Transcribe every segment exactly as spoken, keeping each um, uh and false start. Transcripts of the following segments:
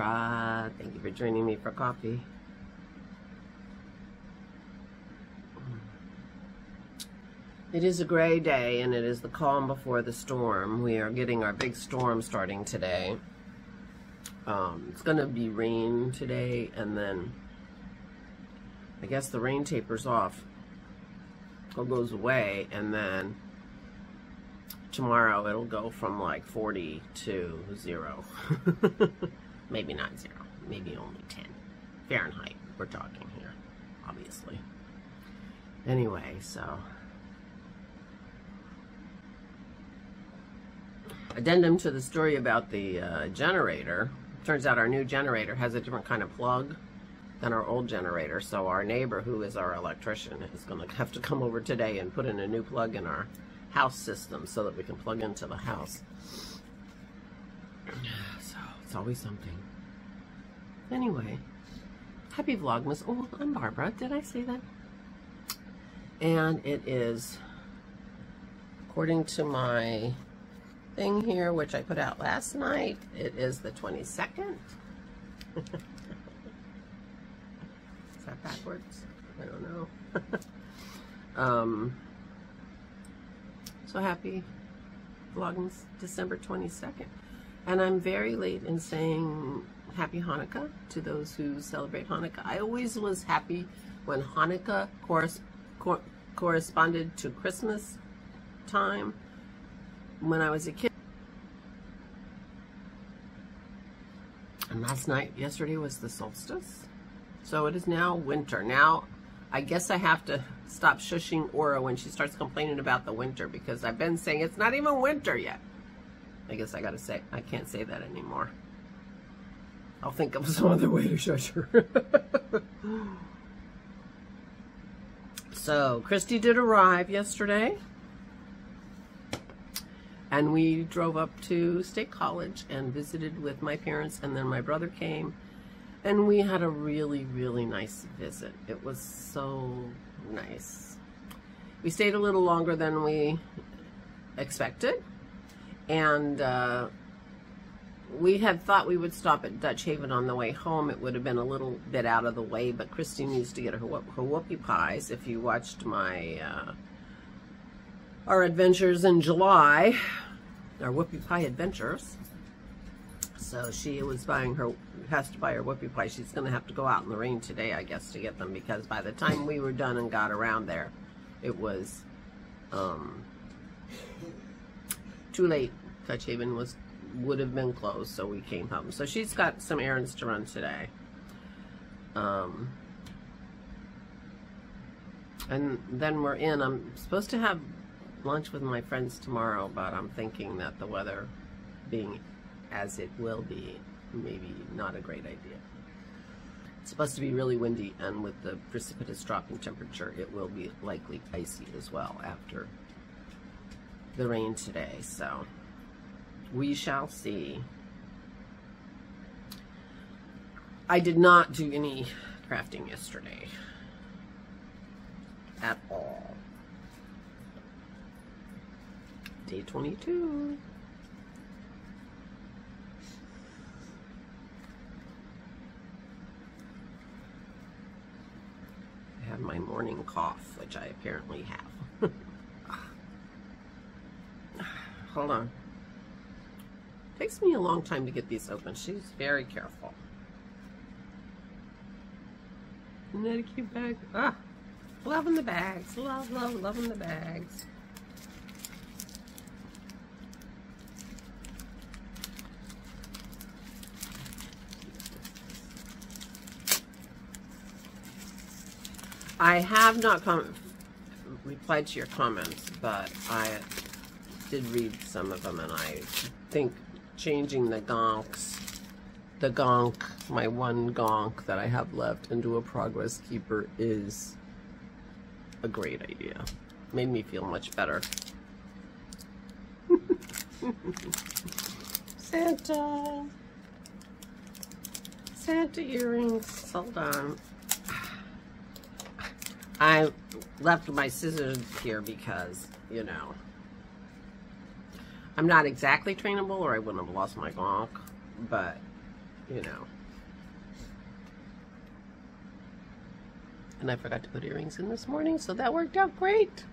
Sandra. Thank you for joining me for coffee. It is a gray day, and it is the calm before the storm. We are getting our big storm starting today. Um, it's going to be rain today, and then I guess the rain tapers off or goes away, and then tomorrow it'll go from like forty to zero. Maybe not zero, maybe only ten Fahrenheit we're talking here, obviously. Anyway, so addendum to the story about the uh, generator. Turns out our new generator has a different kind of plug than our old generator, so our neighbor, who is our electrician, is going to have to come over today and put in a new plug in our house system so that we can plug into the house. So it's always something. Anyway, happy Vlogmas. Oh, I'm Barbara. Did I say that? And it is, according to my thing here, which I put out last night, it is the twenty-second. Is that backwards? I don't know. um, so happy Vlogmas December twenty-second. And I'm very late in saying happy Hanukkah to those who celebrate Hanukkah. I always was happy when Hanukkah corres cor corresponded to Christmas time when I was a kid. And last night, yesterday was the solstice. So it is now winter. Now, I guess I have to stop shushing Aura when she starts complaining about the winter, because I've been saying it's not even winter yet. I guess I gotta say, I can't say that anymore. I'll think of some other way to shush her. So, Christy did arrive yesterday. And we drove up to State College and visited with my parents, and then my brother came. And we had a really, really nice visit. It was so nice. We stayed a little longer than we expected. And uh, we had thought we would stop at Dutch Haven on the way home. It would have been a little bit out of the way, but Christy needs to get her, her whoopie pies. If you watched my uh, our adventures in July, our whoopie pie adventures. So she was buying her, has to buy her whoopie pie. She's going to have to go out in the rain today, I guess, to get them, because by the time we were done and got around there, it was um, too late. Dutch Haven was would have been closed, so we came home. So she's got some errands to run today. Um, and then we're in. I'm supposed to have lunch with my friends tomorrow, but I'm thinking that the weather being as it will be, maybe not a great idea. It's supposed to be really windy, and with the precipitous drop in temperature, it will be likely icy as well after the rain today, so we shall see. I did not do any crafting yesterday at all. Day twenty-two. I have my morning cough, which I apparently have. Hold on. Takes me a long time to get these open. She's very careful. Isn't that a cute bag? Ah, loving the bags. Love, love, loving the bags. I have not com replied to your comments, but I did read some of them, and I think changing the gonks, the gonk, my one gonk that I have left, into a progress keeper is a great idea. Made me feel much better. Santa. Santa earrings. Hold on. I left my scissors here because, you know, I'm not exactly trainable, or I wouldn't have lost my gonk, but, you know, And I forgot to put earrings in this morning, so that worked out great.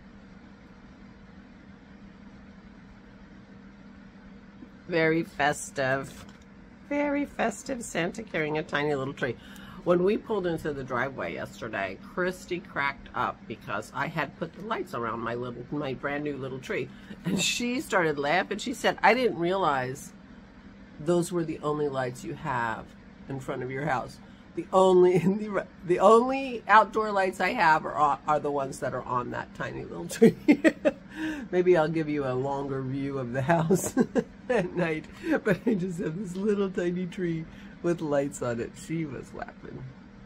Very festive. Very festive Santa carrying a tiny little tree. When we pulled into the driveway yesterday, Christy cracked up because I had put the lights around my little, my brand new little tree. And she started laughing. She said, I didn't realize those were the only lights you have in front of your house. The only, the, the only outdoor lights I have are, are the ones that are on that tiny little tree. Maybe I'll give you a longer view of the house at night. But I just have this little tiny tree with lights on it. She was laughing.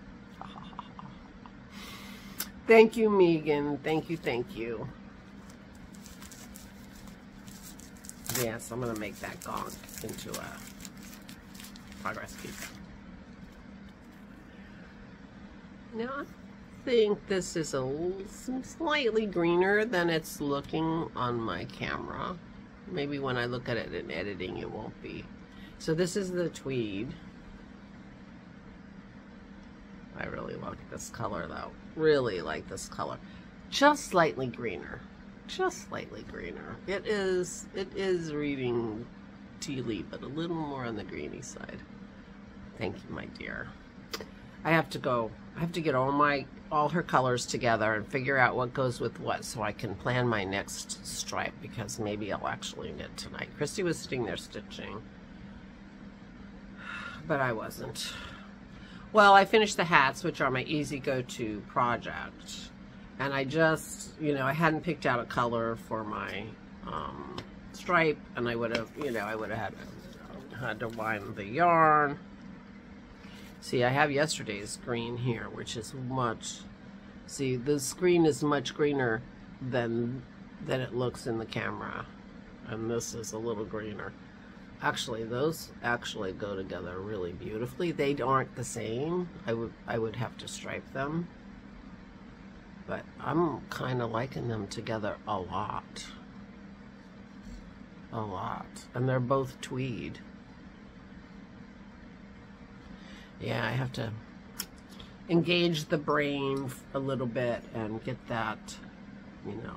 Thank you, Megan. Thank you, thank you. Yes, I'm going to make that gong into a progress key. Now, I think this is a little, slightly greener than it's looking on my camera. Maybe when I look at it in editing, it won't be. So this is the tweed. I really like this color though. Really like this color. Just slightly greener. Just slightly greener. It is, it is reading tea leaf, but a little more on the greeny side. Thank you, my dear. I have to go, I have to get all my, all her colors together and figure out what goes with what so I can plan my next stripe, because maybe I'll actually knit tonight. Christy was sitting there stitching, but I wasn't. Well, I finished the hats, which are my easy go-to project. And I just, you know, I hadn't picked out a color for my um, stripe, and I would have, you know, I would have had, to, had to wind the yarn. See, I have yesterday's green here, which is much, see, this green is much greener than, than it looks in the camera. And this is a little greener. Actually, those actually go together really beautifully. They aren't the same. I would, I would have to stripe them. But I'm kind of liking them together a lot. A lot. And they're both tweed. Yeah, I have to engage the brain a little bit and get that, you know.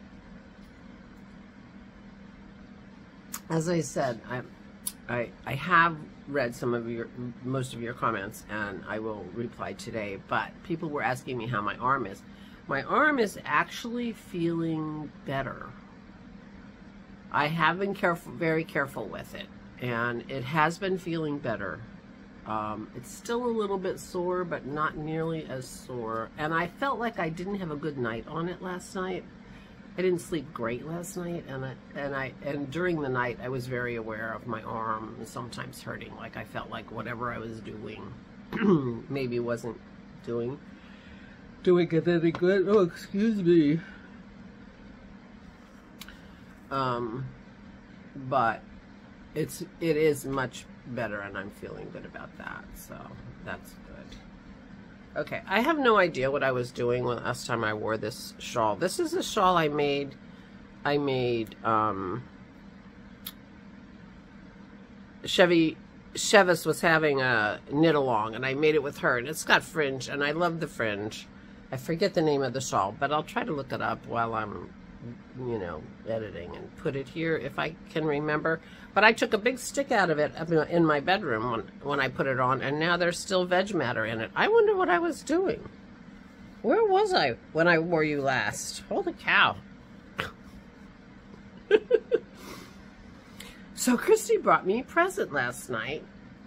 As I said, I, I, I have read some of your, most of your comments, and I will reply today, but people were asking me how my arm is. My arm is actually feeling better. I have been careful, very careful with it, and it has been feeling better. Um, it's still a little bit sore, but not nearly as sore. And I felt like I didn't have a good night on it last night. I didn't sleep great last night, and I, and I and during the night I was very aware of my arm sometimes hurting. Like I felt like whatever I was doing maybe wasn't doing doing it any good. Oh, excuse me. Um, but it's it is much better, and I'm feeling good about that, so that's good. Okay, I have no idea what I was doing when last time I wore this shawl. This is a shawl I made I made um Chevy Chevis was having a knit along, and I made it with her, and it's got fringe, and I love the fringe. I forget the name of the shawl, but I'll try to look it up while I'm, you know, editing and put it here if I can remember. But I took a big stick out of it in my bedroom when, when I put it on, and now there's still veg matter in it. I wonder what I was doing. Where was I when I wore you last? Holy cow. So Christy brought me a present last night.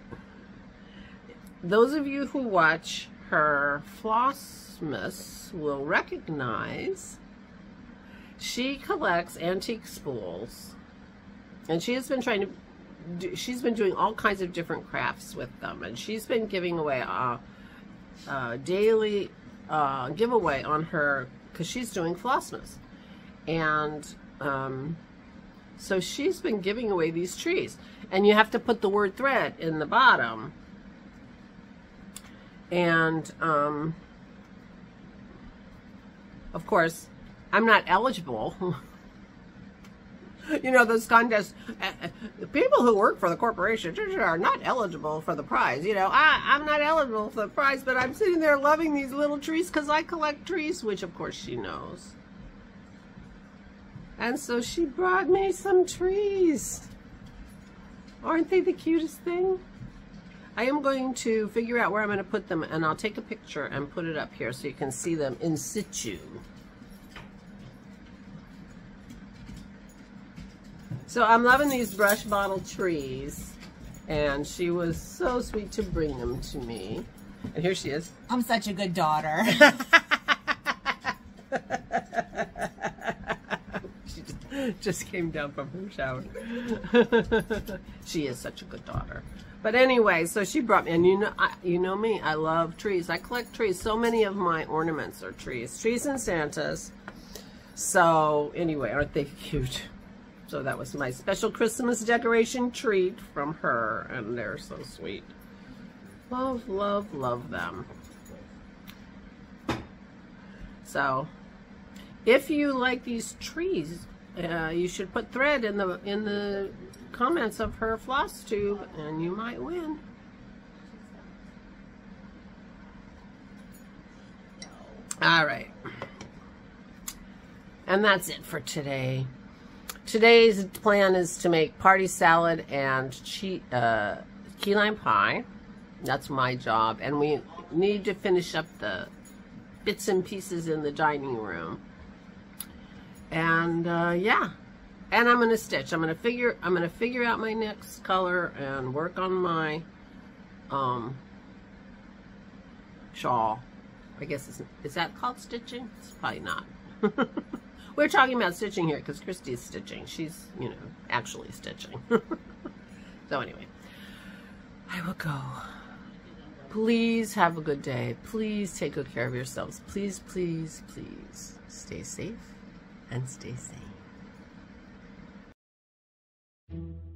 Those of you who watch her Vlogmas will recognize she collects antique spools, and she has been trying to do, she's been doing all kinds of different crafts with them, and she's been giving away a, a daily uh, giveaway on her, because she's doing Vlogmas, and um, so she's been giving away these trees, and you have to put the word thread in the bottom. And um, of course, I'm not eligible You know, those contests, uh, uh, people who work for the corporation are not eligible for the prize. You know, I, I'm not eligible for the prize, but I'm sitting there loving these little trees because I collect trees, which of course she knows. And so she brought me some trees. Aren't they the cutest thing? I am going to figure out where I'm going to put them, and I'll take a picture and put it up here so you can see them in situ. So I'm loving these brush bottle trees, and she was so sweet to bring them to me. And here she is. I'm such a good daughter. She just, just came down from her shower. She is such a good daughter. But anyway, so she brought me, and you know, I, you know me, I love trees. I collect trees. So many of my ornaments are trees, trees and Santas. So anyway, aren't they cute? So that was my special Christmas decoration treat from her, and they're so sweet. Love, love, love them. So if you like these trees, uh, you should put thread in the in the comments of her floss tube, and you might win. All right, and that's it for today. Today's plan is to make party salad and key, uh, key lime pie. That's my job, and we need to finish up the bits and pieces in the dining room. And uh, yeah, and I'm gonna stitch. I'm gonna figure. I'm gonna figure out my next color and work on my um, shawl. I guess it's, is that called stitching? It's probably not. We're talking about stitching here because Christy's stitching. She's, you know, actually stitching. So anyway, I will go. Please have a good day. Please take good care of yourselves. Please, please, please stay safe and stay sane.